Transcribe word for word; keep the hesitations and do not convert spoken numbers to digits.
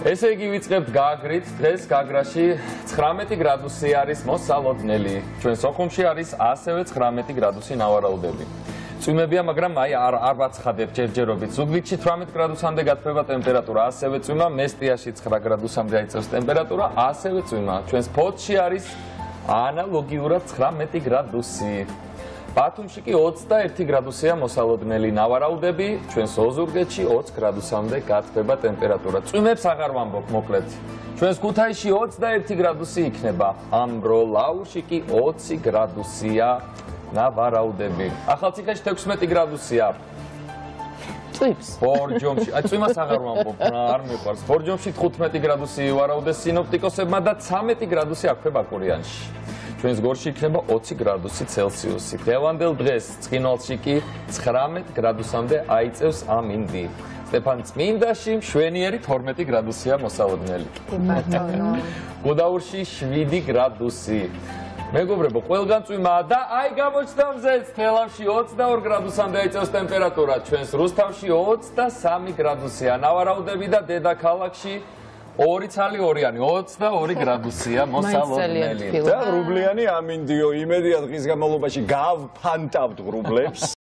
ესე იგი ვიწყებთ გააგრით, დღეს გაგრაში ცხრამეტი გრადუსი არის მოსალოდნელი. ჩვენ სოხუმში არის ასევე ცხრამეტი გრადუსი ნავარაუდები. წვიმებია, მაგრამ აი არ არ ვაცხადებ ჯერჯერობით. ზუგდიდში თვრამეტ გრადუსამდე გათბება ტემპერატურა, ასევე წვიმა, მესტიაში ცხრა გრადუსამდე აიწევს ტემპერატურა, ასევე წვიმა. ჩვენს ფოთში არის ანალოგიურად ცხრამეტი გრადუსი. ბათუმში კი ოცდაერთი გრადუსია მოსალოდნელი ნავარაუდები, ჩვენს ოზურგეთში ოც გრადუსამდე გათბება ტემპერატურა. წვიმებს აღარ ვამბობ, მოკლედ. ჩვენს ქუთაისში ოცდაერთი გრადუსი იქნება, ამბროლაურში კი ოცი გრადუსია ნავარაუდები. ახალციხეში თექვსმეტი გრადუსია. წვიმს. ბორჯომში, აი წვიმას აღარ ვამბობ, არ მიყვარს. ბორჯომში თხუთმეტი გრადუსი ივარაუდეს სინოპტიკოსებმა და ცამეტი გრადუსი აქვე ბაკურიანში. ჩვენს გორში იქნება ოცი გრადუსი ცელსიუსი. დღევანდელ დღეს ცხინვალში კი ცხრამეტ გრადუსამდე აიწევს ამინდი. სტეფან წმინდაში მშვენიერი თორმეტი გრადუსია მოსალოდნელი. გუდაურში შვიდი გრადუსი. მეგობრებო, ყველგან წვიმაა და აი გამოჩნდა მზეც, თელავში ოცდაორ გრადუსამდე აიწევს ტემპერატურა, ჩვენს რუსთავში ოცდასამი გრადუსია. ნავარაუდები და დედაქალაქში ორი ცალი ორიანი, ოცდაორი გრადუსია მოსალოდნელი. და რუბლიანი ამინდიო, იმედია დღის განმავლობაში გავფანტავთ რუბლებს.